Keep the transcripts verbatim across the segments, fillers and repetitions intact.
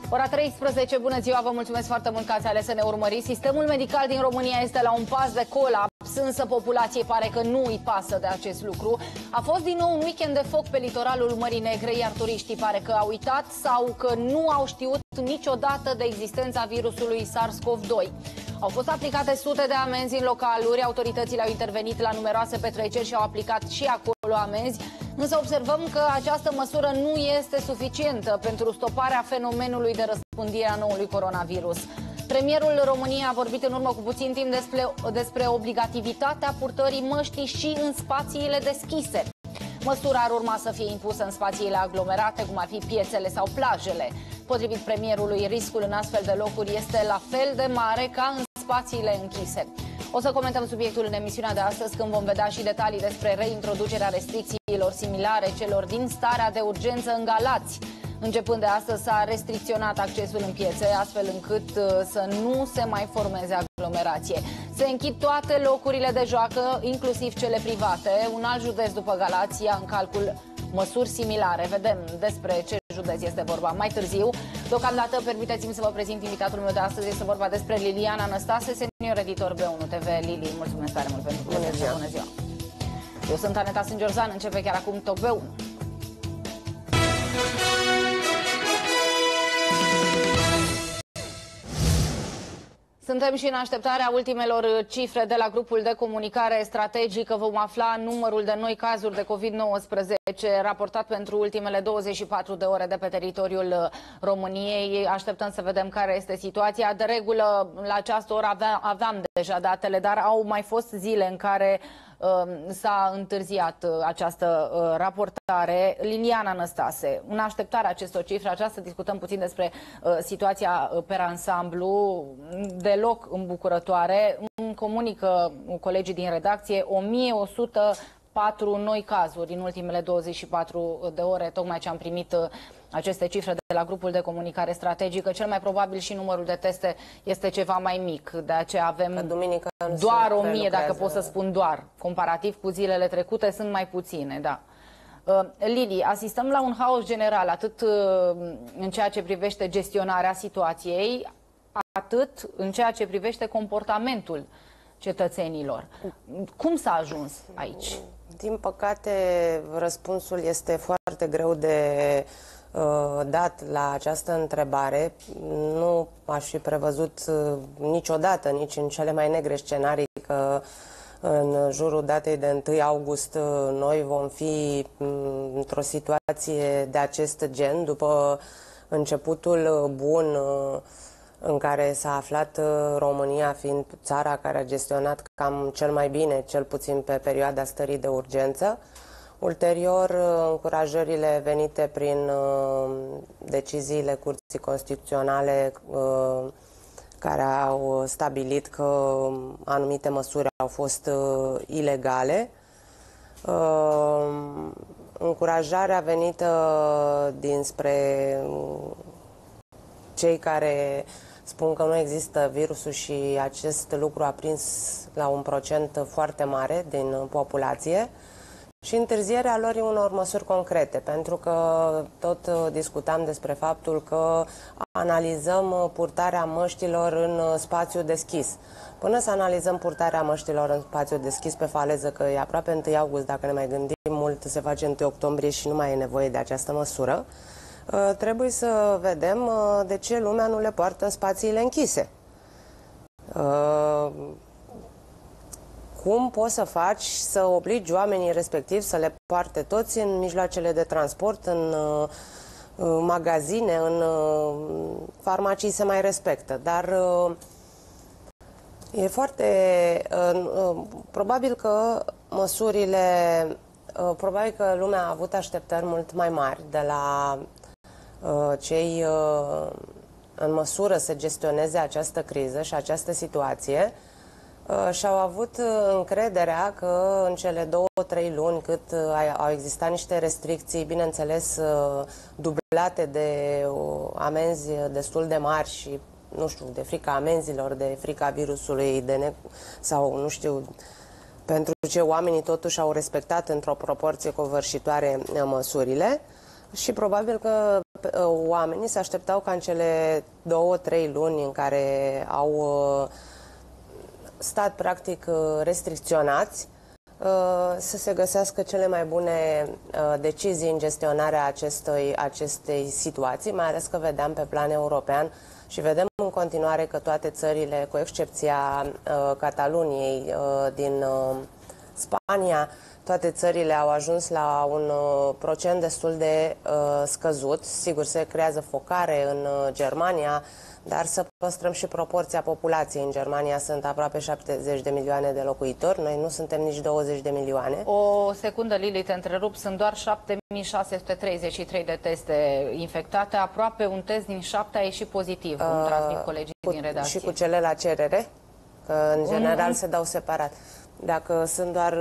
Ora treisprezece, bună ziua, vă mulțumesc foarte mult că ați ales să ne urmăriți. Sistemul medical din România este la un pas de colaps, însă populației pare că nu îi pasă de acest lucru. A fost din nou un weekend de foc pe litoralul Mării Negre, iar turiștii pare că au uitat sau că nu au știut niciodată de existența virusului SARS CoV doi. Au fost aplicate sute de amenzi în localuri, autoritățile au intervenit la numeroase petreceri și au aplicat și acolo amenzi, însă observăm că această măsură nu este suficientă pentru stoparea fenomenului de răspândire a noului coronavirus. Premierul României a vorbit în urmă cu puțin timp despre, despre obligativitatea purtării măștii și în spațiile deschise. Măsura ar urma să fie impusă în spațiile aglomerate, cum ar fi piețele sau plajele. Potrivit premierului, riscul în astfel de locuri este la fel de mare ca în spațiile închise. O să comentăm subiectul în emisiunea de astăzi, când vom vedea și detalii despre reintroducerea restricțiilor similare celor din starea de urgență în Galați. Începând de astăzi s-a restricționat accesul în piețe, astfel încât să nu se mai formeze aglomerație. Se închid toate locurile de joacă, inclusiv cele private. Un alt județ după Galați ia în calcul măsuri similare. Vedem despre ce județ este vorba mai târziu. Deocamdată, permiteți-mi să vă prezint invitatul meu de astăzi. Este vorba despre Liliana Năstase, senior editor B unu T V. Lili, mulțumesc tare mult pentru prezență. Bună ziua! Eu sunt Aneta Sângerzan, începe chiar acum Top B unu. Suntem și în așteptarea ultimelor cifre de la grupul de comunicare strategică. Vom afla numărul de noi cazuri de COVID nouăsprezece raportat pentru ultimele douăzeci și patru de ore de pe teritoriul României. Așteptăm să vedem care este situația. De regulă, la această oră aveam, aveam deja datele, dar au mai fost zile în care uh, s-a întârziat uh, această uh, raportare. Liliana Năstase, în așteptarea acestor cifre, aceasta să discutăm puțin despre uh, situația uh, per ansamblu, deloc îmbucurătoare. Îmi comunică colegii din redacție o mie o sută patru noi cazuri în ultimele douăzeci și patru de ore, tocmai ce am primit uh, aceste cifre de la grupul de comunicare strategică. Cel mai probabil și numărul de teste este ceva mai mic, de aceea avem doar o mie, dacă pot să spun doar. Comparativ cu zilele trecute sunt mai puține, da. Uh, Lili, asistăm la un haos general, atât uh, în ceea ce privește gestionarea situației, atât în ceea ce privește comportamentul cetățenilor. Cum s-a ajuns aici? Din păcate, răspunsul este foarte greu de uh, dat la această întrebare. Nu aș fi prevăzut uh, niciodată, nici în cele mai negre scenarii, că în jurul datei de întâi august uh, noi vom fi um, într-o situație de acest gen, după începutul bun uh, în care s-a aflat România, fiind țara care a gestionat cam cel mai bine, cel puțin pe perioada stării de urgență. Ulterior, încurajările venite prin deciziile Curții Constituționale care au stabilit că anumite măsuri au fost ilegale. Încurajarea venită dinspre cei care spun că nu există virusul și acest lucru a prins la un procent foarte mare din populație, și întârzierea lor unor măsuri concrete, pentru că tot discutam despre faptul că analizăm purtarea măștilor în spațiu deschis. Până să analizăm purtarea măștilor în spațiu deschis pe faleză, că e aproape întâi august, dacă ne mai gândim mult, se face întâi octombrie și nu mai e nevoie de această măsură, trebuie să vedem de ce lumea nu le poartă în spațiile închise. Cum poți să faci să obligi oamenii respectiv să le poarte toți în mijloacele de transport, în magazine, în farmacii se mai respectă, dar e foarte... Probabil că măsurile... Probabil că lumea a avut așteptări mult mai mari de la cei în măsură să gestioneze această criză și această situație și au avut încrederea că în cele două, trei luni cât au existat niște restricții, bineînțeles dublate de amenzi destul de mari și, nu știu, de frica amenzilor, de frica virusului, de ne... sau, nu știu, pentru ce oamenii totuși au respectat într-o proporție covârșitoare măsurile, și probabil că oamenii se așteptau ca în cele două, trei luni în care au stat practic restricționați să se găsească cele mai bune decizii în gestionarea acestei, acestei situații, mai ales că vedeam pe plan european și vedem în continuare că toate țările, cu excepția Cataluniei din Spania, toate țările au ajuns la un uh, procent destul de uh, scăzut. Sigur, se creează focare în uh, Germania, dar să păstrăm și proporția populației. În Germania sunt aproape șaptezeci de milioane de locuitori, noi nu suntem nici douăzeci de milioane. O secundă, Lili, te întrerup. Sunt doar șapte mii șase sute treizeci și trei de teste infectate. Aproape un test din șapte a ieșit pozitiv, cum uh, transmit colegii cu, din redacție. Și cu cele la cerere, că în general mm -hmm. se dau separat. Dacă sunt doar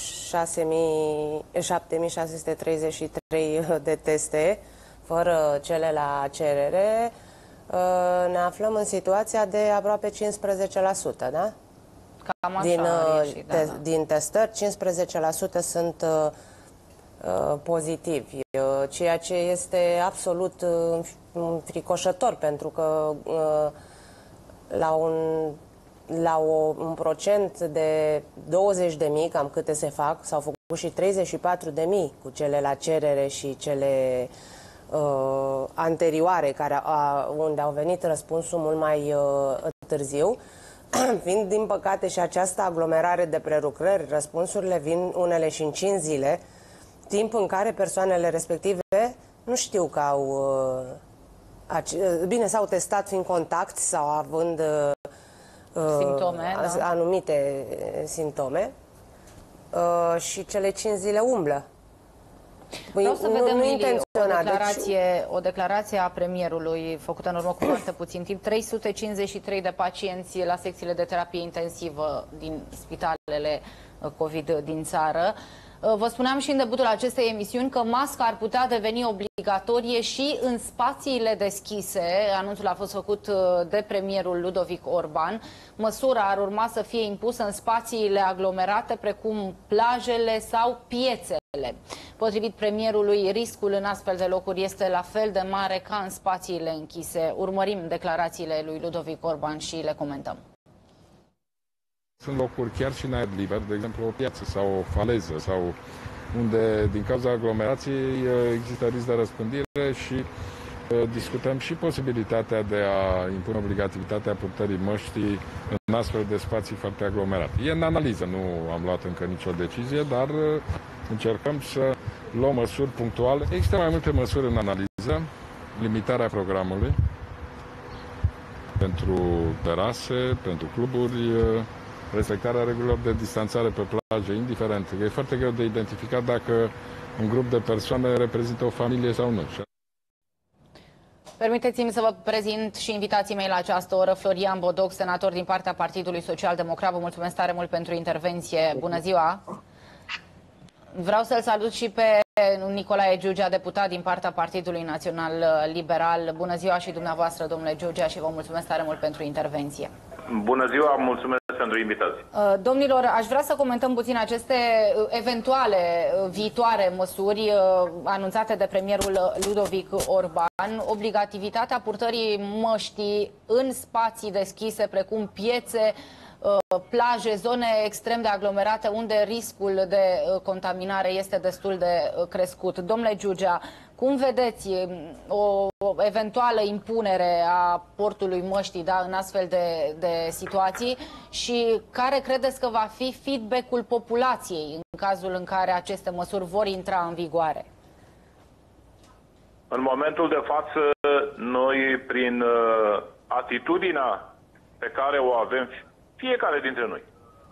șapte mii șase sute treizeci și trei de teste, fără cele la cerere, ne aflăm în situația de aproape cincisprezece la sută, da? Cam așa din, ieșit, da, te, da. din testări, cincisprezece la sută sunt uh, pozitivi, ceea ce este absolut uh, fricoșător, pentru că uh, la un... la o, un procent de douăzeci de mii, cam câte se fac, s-au făcut și treizeci și patru de mii cu cele la cerere și cele uh, anterioare, care a, unde au venit răspunsul mult mai uh, târziu. Fiind, din păcate, și această aglomerare de prelucrări, răspunsurile vin unele și în cinci zile, timp în care persoanele respective nu știu că au... Uh, bine, s-au testat fiind contact sau având... Uh, Simptome, uh, da. anumite simptome uh, și cele cinci zile umblă. Vreau să vedem, Lili, o declarație, deci... o declarație a premierului făcută în urmă cu foarte puțin timp. trei sute cincizeci și trei de pacienți la secțiile de terapie intensivă din spitalele COVID din țară. Vă spuneam și în debutul acestei emisiuni că masca ar putea deveni obligatorie și în spațiile deschise. Anunțul a fost făcut de premierul Ludovic Orban. Măsura ar urma să fie impusă în spațiile aglomerate, precum plajele sau piețele. Potrivit premierului, riscul în astfel de locuri este la fel de mare ca în spațiile închise. Urmărim declarațiile lui Ludovic Orban și le comentăm. Sunt locuri chiar și în aer liber, de exemplu o piață sau o faleză, sau unde din cauza aglomerației există risc de răspândire și uh, discutăm și posibilitatea de a impune obligativitatea purtării măștii în astfel de spații foarte aglomerate. E în analiză, nu am luat încă nicio decizie, dar uh, încercăm să luăm măsuri punctuale. Există mai multe măsuri în analiză, limitarea programului pentru terase, pentru cluburi, uh, respectarea regulilor de distanțare pe plaje, indiferent. E foarte greu de identificat dacă un grup de persoane reprezintă o familie sau nu. Permiteți-mi să vă prezint și invitații mei la această oră. Florian Bodoc, senator din partea Partidului Social Democrat. Vă mulțumesc tare mult pentru intervenție. Bună ziua! Vreau să-l salut și pe Nicolae Giugea, deputat din partea Partidului Național Liberal. Bună ziua și dumneavoastră, domnule Giugea, și vă mulțumesc tare mult pentru intervenție. Bună ziua, mulțumesc pentru invitație. Domnilor, aș vrea să comentăm puțin aceste eventuale viitoare măsuri anunțate de premierul Ludovic Orban. Obligativitatea purtării măștii în spații deschise, precum piețe, plaje, zone extrem de aglomerate, unde riscul de contaminare este destul de crescut. Domnule Giugea, cum vedeți o eventuală impunere a portului măștii, da, în astfel de, de situații, și care credeți că va fi feedback-ul populației în cazul în care aceste măsuri vor intra în vigoare? În momentul de față, noi, prin uh, atitudinea pe care o avem fiecare dintre noi,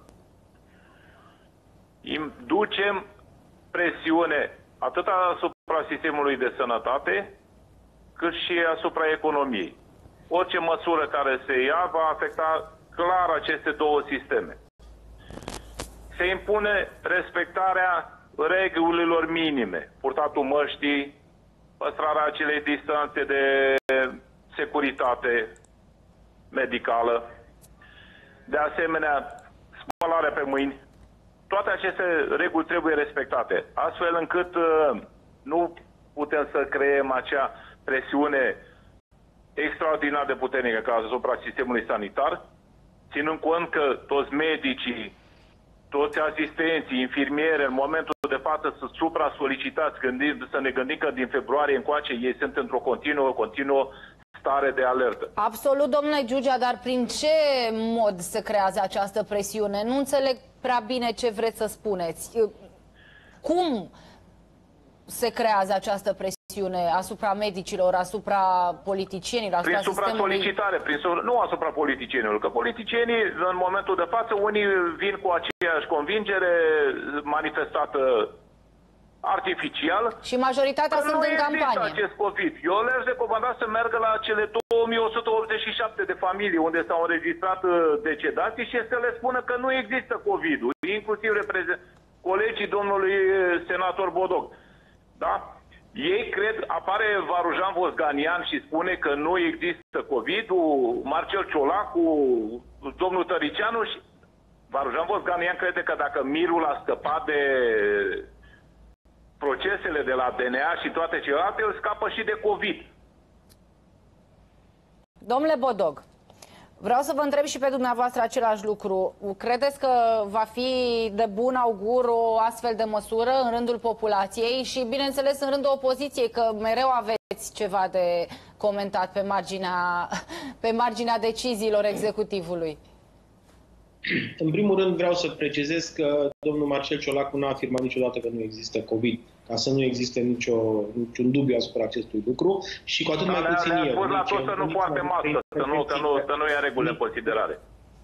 ducem presiune atât asupra sistemului de sănătate, cât și asupra economiei. Orice măsură care se ia va afecta clar aceste două sisteme. Se impune respectarea regulilor minime, purtatul măștii, păstrarea acelei distanțe de securitate medicală, de asemenea spălarea pe mâini. Toate aceste reguli trebuie respectate, astfel încât uh, nu putem să creăm acea presiune extraordinar de puternică ca asupra sistemului sanitar, ținând cont că toți medicii, toți asistenții, infirmiere, în momentul de față sunt supra-solicitați, gândind, să ne gândim că din februarie încoace ei sunt într-o continuă, continuă stare de alertă. Absolut, domnule Giugea, dar prin ce mod se creează această presiune? Nu înțeleg prea bine ce vreți să spuneți. Cum se creează această presiune asupra medicilor, asupra politicienilor, asupra prin supra-solicitare, prin, nu asupra politicienilor, că politicienii în momentul de față, unii vin cu aceeași convingere manifestată artificial. Și majoritatea sunt în campanie. Acest COVID. Eu le-aș recomanda să meargă la cele două mii o sută optzeci și șapte de familii unde s-au înregistrat decedații și să le spună că nu există COVID-ul, inclusiv colegii domnului senator Bodog. Da? Ei cred, apare Varujan Vosganian și spune că nu există COVID-ul, Marcel Ciolacu, domnul Tăricianu și Varujan Vosganian crede că dacă Mirul a scăpat de procesele de la D N A și toate celelalte, îl scapă și de COVID. Domnule Bodog, vreau să vă întreb și pe dumneavoastră același lucru. Credeți că va fi de bun augur o astfel de măsură în rândul populației și, bineînțeles, în rândul opoziției, că mereu aveți ceva de comentat pe marginea, pe marginea deciziilor executivului? În primul rând vreau să precizez că domnul Marcel Ciolacu n-a afirmat niciodată că nu există COVID, ca să nu existe nicio, niciun dubiu asupra acestui lucru și cu atât mai puțin el. Spus la tot să nu poarte mască, să nu, că nu, să nu ia regulile în considerare.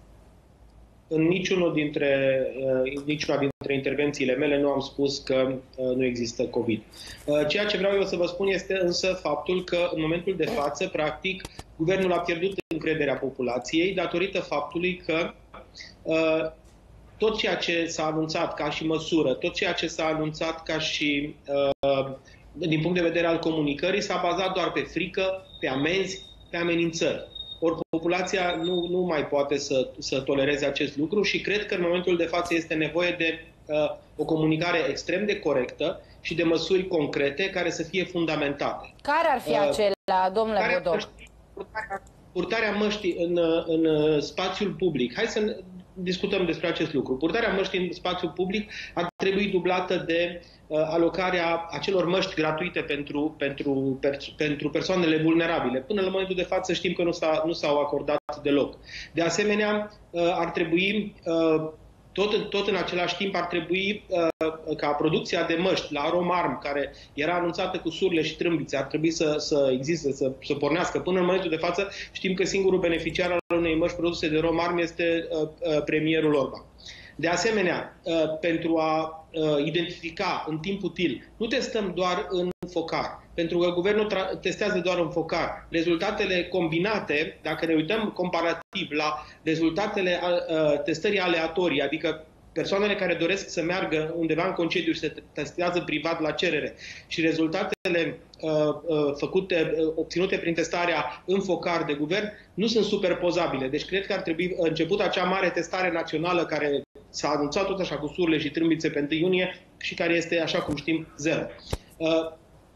În niciunul dintre, uh, niciuna dintre intervențiile mele nu am spus că uh, nu există COVID. Uh, ceea ce vreau eu să vă spun este însă faptul că în momentul de față, practic, guvernul a pierdut încrederea populației datorită faptului că uh, tot ceea ce s-a anunțat ca și măsură, tot ceea ce s-a anunțat ca și uh, din punct de vedere al comunicării s-a bazat doar pe frică, pe amenzi, pe amenințări. Ori populația nu, nu mai poate să, să tolereze acest lucru și cred că în momentul de față este nevoie de uh, o comunicare extrem de corectă și de măsuri concrete care să fie fundamentate. Care ar fi uh, acelea, domnule Bodog? Purtarea, purtarea măștii în, în spațiul public. Hai să discutăm despre acest lucru. Purtarea măștii în spațiul public ar trebui dublată de uh, alocarea acelor măști gratuite pentru, pentru, per, pentru persoanele vulnerabile. Până la momentul de față știm că nu, s-a, nu s-au acordat deloc. De asemenea, uh, ar trebui, uh, tot, tot în același timp, ar trebui uh, ca producția de măști la Romarm, care era anunțată cu surle și trâmbițe, ar trebui să, să existe, să, să pornească. Până în momentul de față știm că singurul beneficiar al unei măști produse de Romarm este uh, uh, premierul Orban. De asemenea, uh, pentru a uh, identifica în timp util, nu testăm doar în focar, pentru că guvernul testează doar în focar. Rezultatele combinate, dacă ne uităm comparativ la rezultatele uh, testării aleatorii, adică persoanele care doresc să meargă undeva în concediu și se testează privat la cerere și rezultatele uh, uh, făcute, uh, obținute prin testarea în focar de guvern nu sunt superpozabile. Deci cred că ar trebui început acea mare testare națională care s-a anunțat tot așa cu surle și trâmbițe pe întâi iunie și care este, așa cum știm, zero. Uh,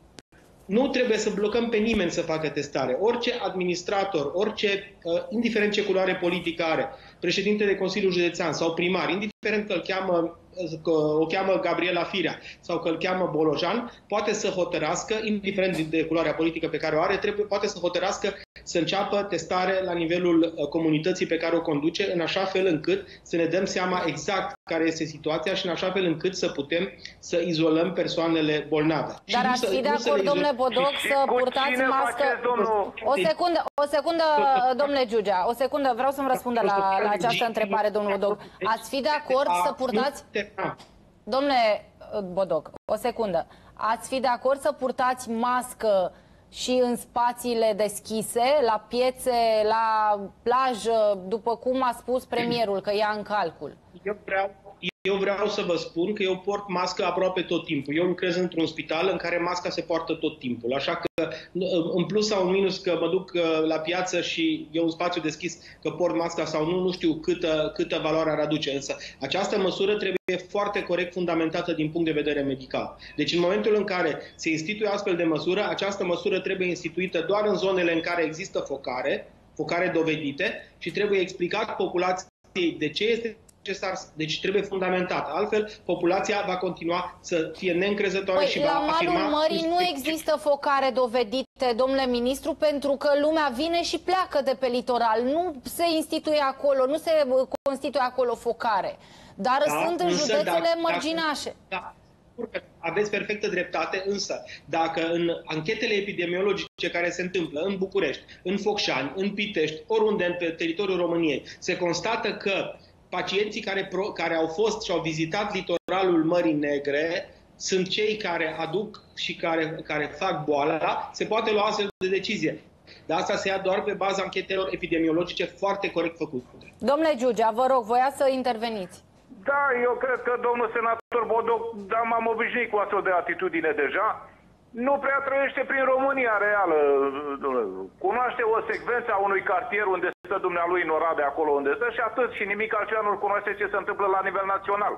Nu trebuie să blocăm pe nimeni să facă testare. Orice administrator, orice, uh, indiferent ce culoare politică are, președinte de Consiliul Județean sau primar, indiferent că îl cheamă, că o cheamă Gabriela Firea sau că îl cheamă Bolojan, poate să hotărască, indiferent de culoarea politică pe care o are, trebuie, poate să hotărască să înceapă testare la nivelul uh, comunității pe care o conduce, în așa fel încât să ne dăm seama exact care este situația și în așa fel încât să putem să izolăm persoanele bolnave. Dar ați fi de acord, domnule Bodog, să purtați mască... O secundă, o secundă, domnule Giugea, o secundă, vreau să-mi răspundă la, la această întrebare, domnul Bodog. Ați fi de acord să purtați... Domnule Bodog, o secundă. Ați fi de acord să purtați mască și în spațiile deschise, la piețe, la plajă, după cum a spus premierul, că ia în calcul? Eu vreau, eu vreau să vă spun că eu port mască aproape tot timpul. Eu lucrez într-un spital în care masca se poartă tot timpul. Așa că, în plus sau în minus, că mă duc la piață și e un spațiu deschis, că port masca sau nu, nu știu câtă, câtă valoare ar aduce. Însă această măsură trebuie foarte corect fundamentată din punct de vedere medical. Deci în momentul în care se instituie astfel de măsură, această măsură trebuie instituită doar în zonele în care există focare, focare dovedite, și trebuie explicat populației de ce este necesar, deci trebuie fundamentat. Altfel, populația va continua să fie neîncrezătoare păi, și va afirma... afirma... La malul mării nu există focare dovedite, domnule ministru, pentru că lumea vine și pleacă de pe litoral. Nu se instituie acolo, nu se constituie acolo focare. Dar da, sunt în județele dacă, mărginașe. Da, da. Aveți perfectă dreptate, însă dacă în anchetele epidemiologice care se întâmplă în București, în Focșani, în Pitești, oriunde pe teritoriul României, se constată că pacienții care, pro, care au fost și au vizitat litoralul Mării Negre sunt cei care aduc și care, care fac boala, se poate lua astfel de decizie. Dar asta se ia doar pe baza anchetelor epidemiologice foarte corect făcute. Domnule Giugea, vă rog, voia să interveniți. Da, eu cred că domnul senator Bodoc, da, m-am obișnuit cu astfel de atitudine deja, nu prea trăiește prin România reală. Cunoaște o secvență a unui cartier unde stă dumnealui în Oradea, acolo unde stă, și atât, și nimic altceva nu cunoaște ce se întâmplă la nivel național.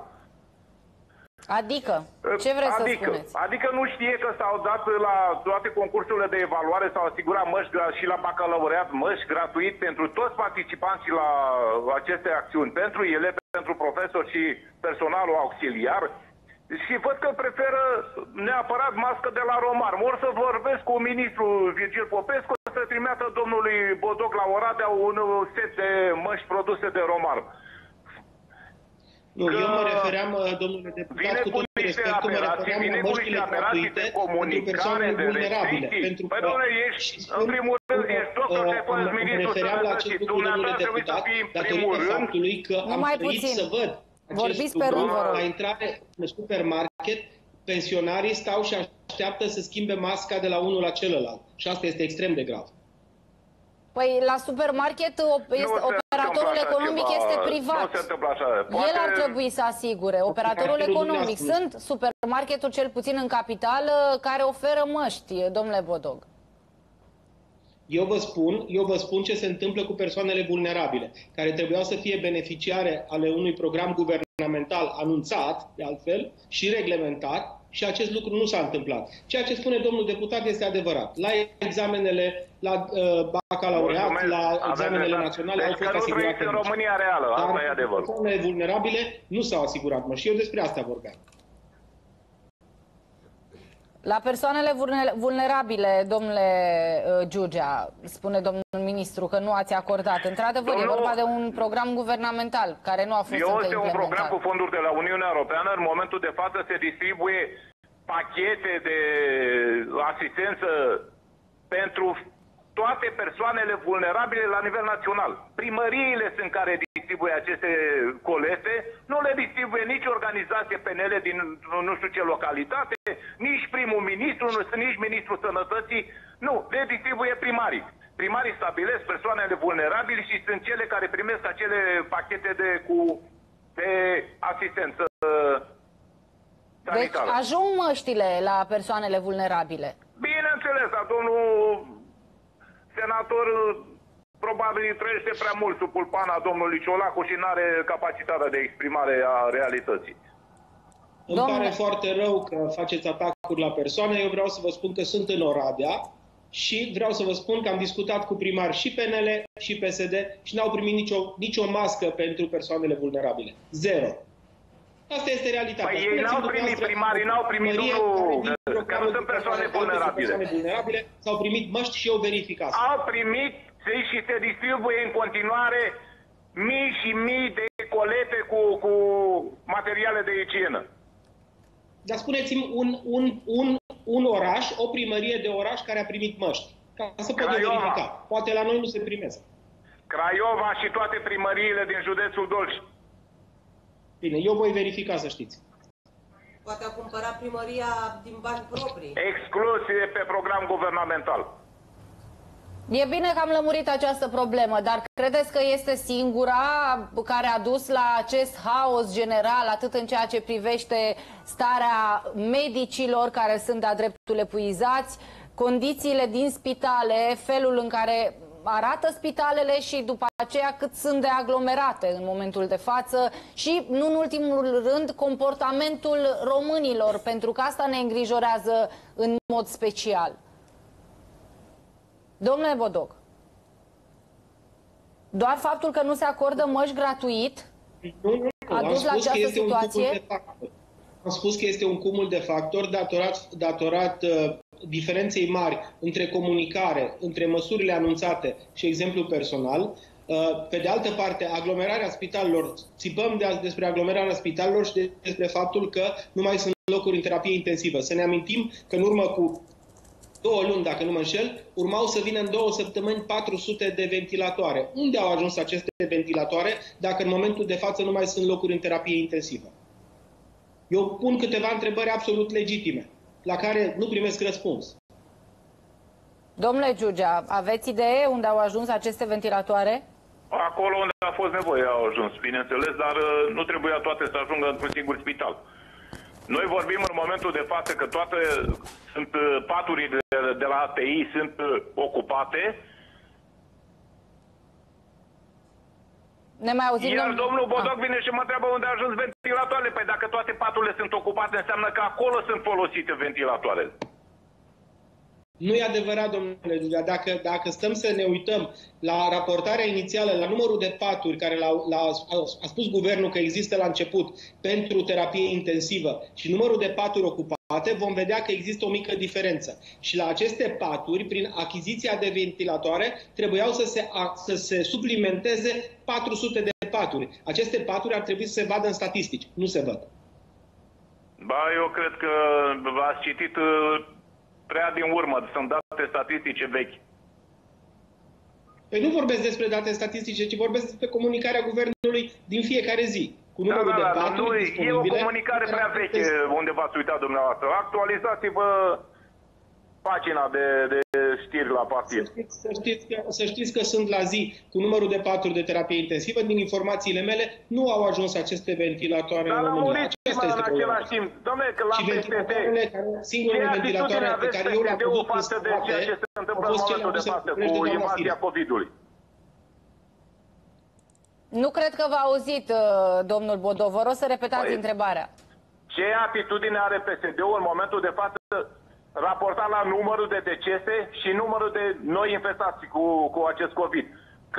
Adică? Ce vreți adică, să spuneți? Adică nu știe că s-au dat la toate concursurile de evaluare, s-au asigurat măști și la bacalaureat, măști gratuit pentru toți participanții la aceste acțiuni, pentru elevi, pentru profesori și personalul auxiliar. Și văd că preferă neapărat mască de la Romar. Or să vorbesc cu ministrul Virgil Popescu să trimeată domnului Bodoc la Oradea un set de măști produse de Romar. Nu, eu mă refeream, domnule deputat, cu tot respectul, mă refeream la măștile gratuite pentru persoanele vulnerabile. Pentru că, în primul rând, ești doctor, te faci ministrul sănătății. Dumneavoastră trebuie să fii în primul rând. Faptului că am trăit să văd acest lucru la intrare în supermarket, pensionarii stau și așteaptă să schimbe masca de la unul la celălalt. Și asta este extrem de grav. Păi la supermarket este, operatorul economic ceva. este privat. Nu se întâmplă așa. Poate... El ar trebui să asigure. Operatorul economic. Sunt supermarketul, cel puțin în capitală, care oferă măști, domnule Bodoc. Eu vă spun, eu vă spun ce se întâmplă cu persoanele vulnerabile, care trebuiau să fie beneficiare ale unui program guvernamental anunțat, de altfel, și reglementat, și acest lucru nu s-a întâmplat. Ceea ce spune domnul deputat este adevărat. La examenele, la uh, bacalaureat, la examenele naționale deci au fost asigurate. Deci că nu în România reală, asta e adevărul. Dar persoanele vulnerabile nu s-au asigurat, mă, și eu despre asta vorbeam. La persoanele vulnerabile, domnule Giugea, spune domnul ministru că nu ați acordat. Într-adevăr, e vorba de un program guvernamental care nu a fost încă implementat. Este un program cu fonduri de la Uniunea Europeană. În momentul de față se distribuie pachete de asistență pentru toate persoanele vulnerabile la nivel național. Primăriile sunt care distribuie aceste colete, nu le distribuie nici organizație P N L din nu știu ce localitate, nici primul ministru, nu, nici ministrul sănătății, nu, le distribuie primarii. Primarii stabilesc persoanele vulnerabile și sunt cele care primesc acele pachete de, cu, de asistență sanitară. Deci ajung măștile la persoanele vulnerabile. Bineînțeles, dar domnul senator probabil trăiește prea mult sub pulpana domnului Ciolacu și nu are capacitatea de exprimare a realității. Îmi Domnule... pare foarte rău că faceți atacuri la persoane. Eu vreau să vă spun că sunt în Oradea și vreau să vă spun că am discutat cu primari și P N L și P S D și n-au primit nicio, nicio mască pentru persoanele vulnerabile. Zero. Asta este realitatea. Păi ei n-au primit, primarii n-au primit, nu, că nu sunt persoane vulnerabile. vulnerabile S-au primit măști și eu verificat. Au primit și se distribuie în continuare mii și mii de colete cu, cu materiale de igienă. Dar spuneți-mi un, un, un, un oraș, o primărie de oraș care a primit măști. Ca să pot verifica. Poate la noi nu se primesc. Craiova și toate primăriile din județul Dolj. Bine, eu voi verifica, să știți. Poate a cumpărat primăria din bani proprii. Exclusiv pe program guvernamental. E bine că am lămurit această problemă, dar credeți că este singura care a dus la acest haos general, atât în ceea ce privește starea medicilor care sunt de-a dreptul epuizați, condițiile din spitale, felul în care arată spitalele și după aceea cât sunt de aglomerate în momentul de față și, nu în ultimul rând, comportamentul românilor, pentru că asta ne îngrijorează în mod special. Domnule Bodoc, doar faptul că nu se acordă măști gratuit nu, nu, nu. a dus la această situație? Am spus că este un cumul de factori datorat, datorat uh, diferenței mari între comunicare, între măsurile anunțate și exemplu personal. Uh, pe de altă parte, aglomerarea spitalelor, țipăm de, despre aglomerarea spitalelor și de, despre faptul că nu mai sunt locuri în terapie intensivă. Să ne amintim că în urmă cu două luni, dacă nu mă înșel, urmau să vină în două săptămâni patru sute de ventilatoare. Unde au ajuns aceste ventilatoare dacă în momentul de față nu mai sunt locuri în terapie intensivă? Eu pun câteva întrebări absolut legitime, la care nu primesc răspuns. Domnule Giugea, aveți idee unde au ajuns aceste ventilatoare? Acolo unde a fost nevoie au ajuns, bineînțeles, dar nu trebuia toate să ajungă într-un singur spital. Noi vorbim în momentul de față că toate sunt paturile de la A T I sunt ocupate. Ne mai auzim, Iar domnul... domnul Bodoc ah. vine și mă întreabă unde a ajuns ventilatoarele. Păi dacă toate paturile sunt ocupate, înseamnă că acolo sunt folosite ventilatoarele. Nu e adevărat, domnule Giugea. Dacă, dacă stăm să ne uităm la raportarea inițială, la numărul de paturi care a spus guvernul că există la început pentru terapie intensivă și numărul de paturi ocupate, vom vedea că există o mică diferență. Și la aceste paturi, prin achiziția de ventilatoare, trebuiau să se, să se suplimenteze patru sute de paturi. Aceste paturi ar trebui să se vadă în statistici. Nu se văd. Ba, eu cred că ați citit prea din urmă, sunt date statistice vechi. Păi nu vorbesc despre date statistice, ci vorbesc despre comunicarea guvernului din fiecare zi. Cu numărul da, da, de paturi nu, disponibile. E o comunicare prea veche unde v-ați uitat dumneavoastră. Actualizați-vă pagina de, de știri la partid. Să știți, să, știți că, să știți că sunt la zi cu numărul de paturi de terapie intensivă. Din informațiile mele, nu au ajuns aceste ventilatoare Dar în România. Aceasta este în același timp. Dom'le, că la P S D, singurele ventilatoare pe care eu le-am putut față de ceea ce se întâmplă în momentul de față cu invazia COVID-ului. Nu cred că v-a auzit, domnul Bodov. Vă rog să repetați păi, întrebarea. Ce atitudine are P S D-ul în momentul de față raportat la numărul de decese și numărul de noi infestați cu, cu acest COVID? Că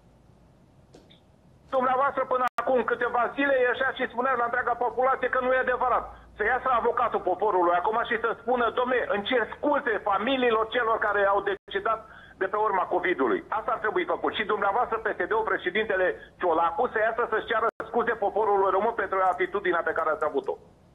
dumneavoastră până acum câteva zile ieșea și spunea la întreaga populație că nu e adevărat. Să iasă avocatul poporului acum și să spună, dom'le, îmi cer scuze familiilor celor care au decedat de pe urma COVID-ului. Asta ar trebui făcut. Și dumneavoastră, P S D-ul, președintele Ciolacu, să iasă să-și ceară scuze poporului român pentru atitudinea pe care ați avut-o.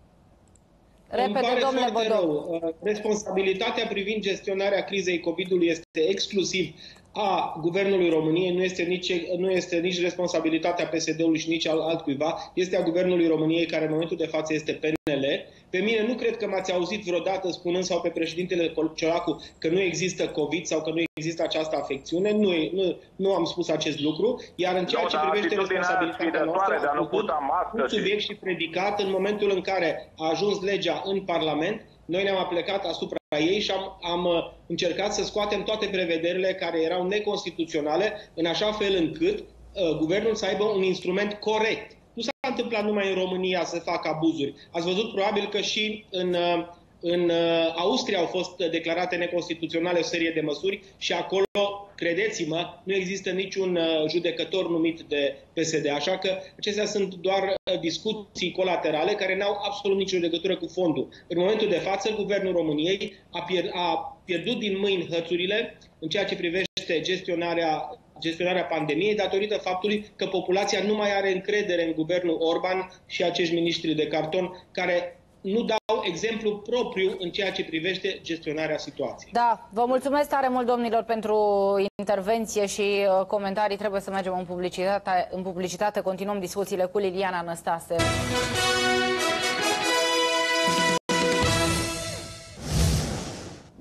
Repete, domnule Bodov. Responsabilitatea privind gestionarea crizei COVID-ului este exclusiv a Guvernului României, nu este nici, nu este nici responsabilitatea P S D-ului și nici al altcuiva, este a Guvernului României, care în momentul de față este P N L. Pe mine nu cred că m-ați auzit vreodată spunând, sau pe președintele Ciolacu, că nu există COVID sau că nu există această afecțiune. Nu, nu, nu am spus acest lucru. Iar în ceea no, ce privește responsabilitatea noastră, a făcut un subiect și predicat în momentul în care a ajuns legea în Parlament. Noi ne-am aplecat asupra ei și am, am încercat să scoatem toate prevederile care erau neconstituționale, în așa fel încât uh, guvernul să aibă un instrument corect. Nu s-a întâmplat numai în România să facă abuzuri. Ați văzut probabil că și în, uh, în uh, Austria au fost declarate neconstituționale o serie de măsuri și acolo, credeți-mă, nu există niciun uh, judecător numit de P S D. Așa că acestea sunt doar uh, discuții colaterale care n-au absolut nicio legătură cu fondul. În momentul de față, Guvernul României a, pier a pierdut din mâini hățurile în ceea ce privește gestionarea, gestionarea pandemiei, datorită faptului că populația nu mai are încredere în guvernul Orban și acești miniștri de carton care nu dau exemplu propriu în ceea ce privește gestionarea situației. Da, vă mulțumesc tare mult, domnilor, pentru intervenție și comentarii. Trebuie să mergem în publicitate. În publicitate continuăm discuțiile cu Liliana Năstase.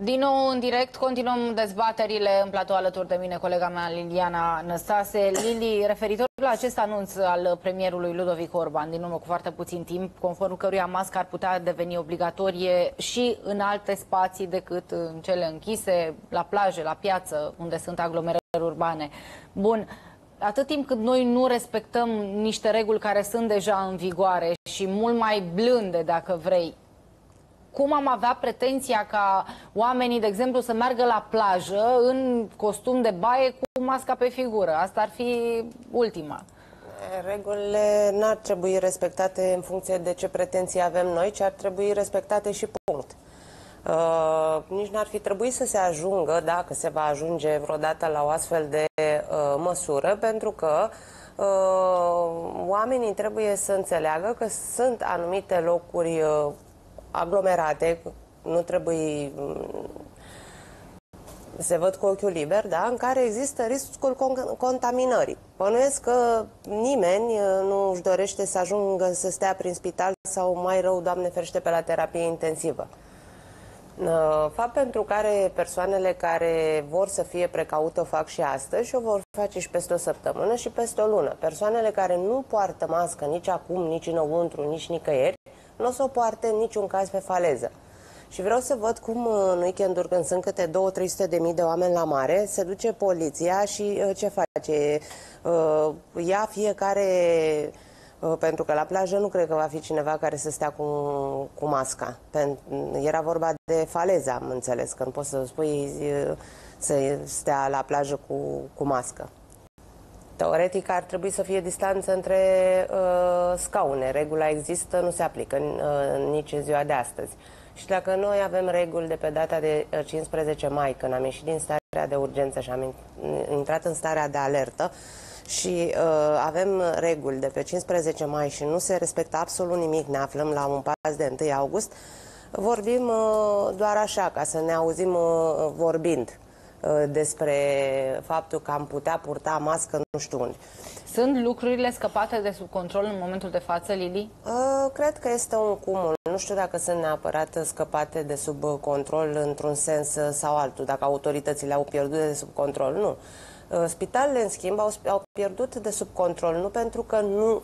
Din nou în direct, continuăm dezbaterile în platou alături de mine, colega mea Liliana Năstase. Lili, referitor la acest anunț al premierului Ludovic Orban, din urmă cu foarte puțin timp, conform căruia masca ar putea deveni obligatorie și în alte spații decât în cele închise, la plaje, la piață, unde sunt aglomerări urbane. Bun, atât timp cât noi nu respectăm niște reguli care sunt deja în vigoare și mult mai blânde, dacă vrei, cum am avea pretenția ca oamenii, de exemplu, să meargă la plajă în costum de baie cu masca pe figură? Asta ar fi ultima. Regulile n-ar trebui respectate în funcție de ce pretenții avem noi, ci ar trebui respectate și punct. Uh, nici n-ar fi trebuit să se ajungă, dacă se va ajunge vreodată la o astfel de uh, măsură, pentru că uh, oamenii trebuie să înțeleagă că sunt anumite locuri uh, aglomerate, nu trebuie, se văd cu ochiul liber, da, în care există riscul contaminării. Bănuiesc că nimeni nu își dorește să ajungă să stea prin spital sau, mai rău, Doamne ferește, pe la terapie intensivă. Fapt pentru care persoanele care vor să fie precaute o fac și astăzi și o vor face și peste o săptămână și peste o lună. Persoanele care nu poartă mască nici acum, nici înăuntru, nici nicăieri, nu o să o poarte în niciun caz pe faleză. Și vreau să văd cum în weekenduri, când sunt câte două trei sute de mii de oameni la mare, se duce poliția și uh, ce face? Uh, ia fiecare, uh, pentru că la plajă nu cred că va fi cineva care să stea cu, cu masca. Pen, era vorba de faleză, am înțeles, că nu poți să spui uh, să stea la plajă cu, cu mască. Teoretic ar trebui să fie distanță între uh, scaune. Regula există, nu se aplică uh, nici în ziua de astăzi. Și dacă noi avem reguli de pe data de cincisprezece mai, când am ieșit din starea de urgență și am intrat în starea de alertă, și uh, avem reguli de pe cincisprezece mai și nu se respectă absolut nimic, ne aflăm la un pas de întâi august, vorbim uh, doar așa, ca să ne auzim uh, vorbind despre faptul că am putea purta mască nu știu unde. Sunt lucrurile scăpate de sub control în momentul de față, Lili? Uh, cred că este un cumul. Nu știu dacă sunt neapărat scăpate de sub control într-un sens sau altul, dacă autoritățile au pierdut de sub control, nu. Uh, spitalele, în schimb, au, au pierdut de sub control, nu pentru că nu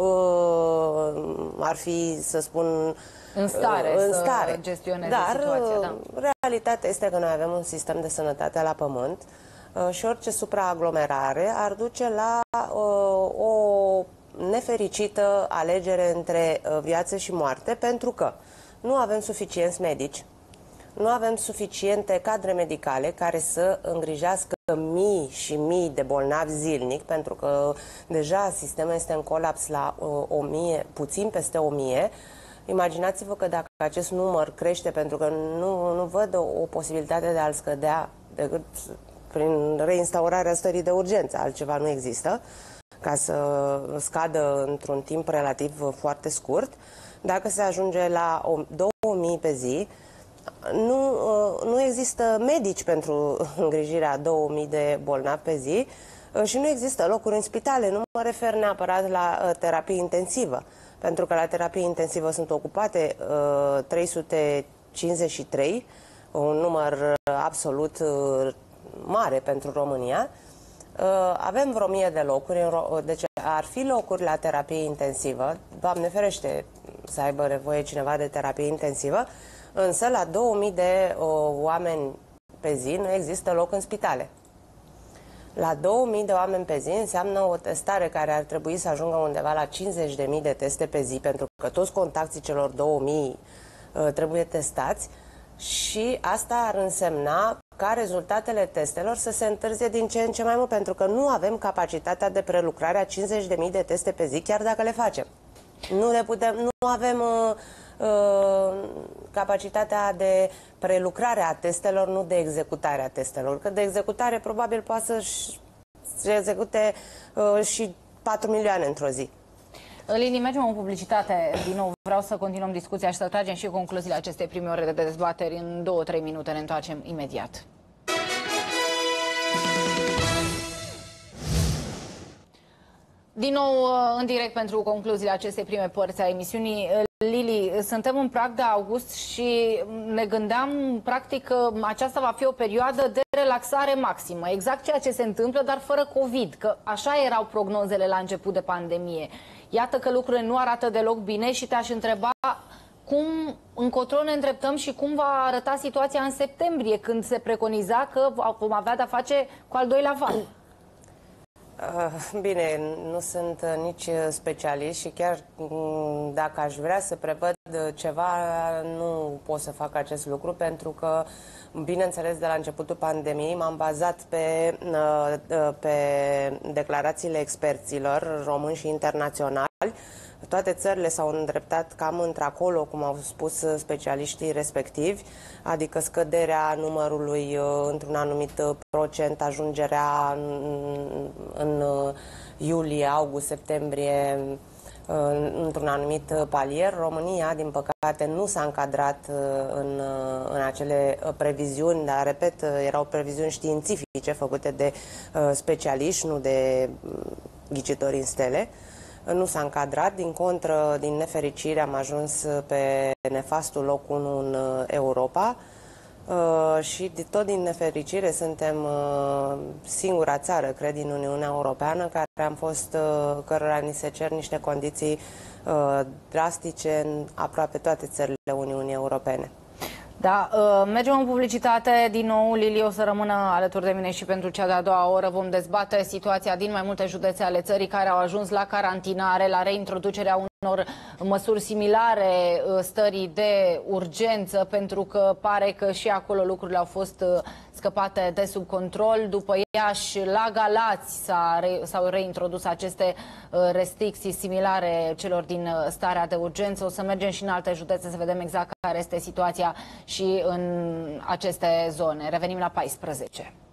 uh, ar fi, să spun, în stare, în stare. să gestioneze Dar situația. Da. Realitatea este că noi avem un sistem de sănătate la pământ și orice supraaglomerare ar duce la uh, o nefericită alegere între viață și moarte, pentru că nu avem suficienți medici, nu avem suficiente cadre medicale care să îngrijească mii și mii de bolnavi zilnic, pentru că deja sistemul este în colaps la uh, o mie, puțin peste o mie. Imaginați-vă că dacă acest număr crește, pentru că nu, nu văd o, o posibilitate de a-l scădea decât prin reinstaurarea stării de urgență, altceva nu există, ca să scadă într-un timp relativ foarte scurt. Dacă se ajunge la două mii pe zi, nu, nu există medici pentru îngrijirea două mii de bolnavi pe zi și nu există locuri în spitale. Nu mă refer neapărat la terapie intensivă, pentru că la terapie intensivă sunt ocupate uh, trei sute cincizeci și trei, un număr absolut uh, mare pentru România. Uh, avem vreo mie de locuri, deci ar fi locuri la terapie intensivă, Doamne ferește să aibă nevoie cineva de terapie intensivă, însă la două mii de uh, oameni pe zi nu există loc în spitale. La două mii de oameni pe zi înseamnă o testare care ar trebui să ajungă undeva la cincizeci de mii de teste pe zi, pentru că toți contactii celor două mii uh, trebuie testați și asta ar însemna ca rezultatele testelor să se întârzie din ce în ce mai mult, pentru că nu avem capacitatea de prelucrare a cincizeci de mii de teste pe zi, chiar dacă le facem. Nu le putem, nu avem uh, uh, capacitatea de prelucrare a testelor, nu de executare a testelor. Că de executare probabil poate să execute uh, și patru milioane într-o zi. Lini, mergem în publicitate. Din nou vreau să continuăm discuția și să tragem și concluziile acestei prime ore de dezbateri. În două trei minute ne întoarcem imediat. Din nou în direct pentru concluziile acestei prime părți a emisiunii. Lili, suntem în prag de august și ne gândeam, practic, că aceasta va fi o perioadă de relaxare maximă. Exact ceea ce se întâmplă, dar fără COVID, că așa erau prognozele la început de pandemie. Iată că lucrurile nu arată deloc bine și te-aș întreba cum încotro ne îndreptăm și cum va arăta situația în septembrie, când se preconiza că vom avea de-a face cu al doilea val. Bine, nu sunt nici specialist și chiar dacă aș vrea să prevăd ceva, nu pot să fac acest lucru, pentru că, bineînțeles, de la începutul pandemiei m-am bazat pe, pe declarațiile experților români și internaționali. Toate țările s-au îndreptat cam într-acolo, cum au spus specialiștii respectivi, adică scăderea numărului într-un anumit procent, ajungerea în, în iulie, august, septembrie într-un anumit palier. România, din păcate, nu s-a încadrat în, în acele previziuni, dar, repet, erau previziuni științifice făcute de specialiști, nu de ghicitori în stele. Nu s-a încadrat, din contră, din nefericire, am ajuns pe nefastul loc unu în Europa și tot din nefericire suntem singura țară, cred, din Uniunea Europeană care am fost, cărora ni se cer niște condiții drastice în aproape toate țările Uniunii Europene. Da, mergem în publicitate din nou. Lili o să rămână alături de mine și pentru cea de-a doua oră. Vom dezbate situația din mai multe județe ale țării care au ajuns la carantinare, la reintroducerea unor măsuri similare stării de urgență, pentru că pare că și acolo lucrurile au fost scăpate de sub control. După Iași, la Galați s-au reintrodus aceste restricții similare celor din starea de urgență. O să mergem și în alte județe să vedem exact care este situația și în aceste zone. Revenim la paisprezece.